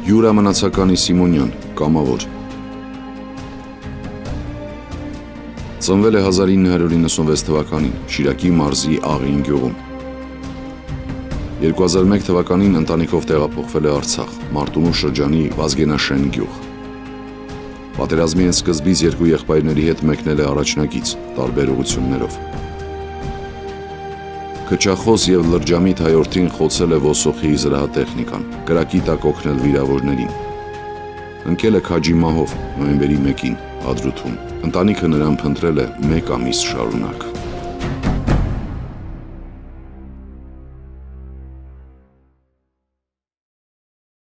Յուրա Մնացականի Սիմոնյան, կամավոր։ Ծնվել է 1996 թվականին Շիրակի մարզի Աղին գյուղում։ 2001 թվականին ընտանիքով տեղափոխվել է Արցախ, Մարտունու շրջանի Վազգենաշեն գյուղ։ Պատերազմի սկզբից երկու եղբայրների հետ մեկնել է առաջնագիծ, տարբեր ուղղություններով։ Քչախոս եւ լրջամիտ հայորդին խոցել է ոսոխի զրահատեխնիկան, կրակի տակ օգնել վիրավորներին։ Ընկել է քաջի մահով նոյեմբերի 1-ին Հադրութում։ Ընտանիքը նրան փնտրել է 1 ամիս շարունակ։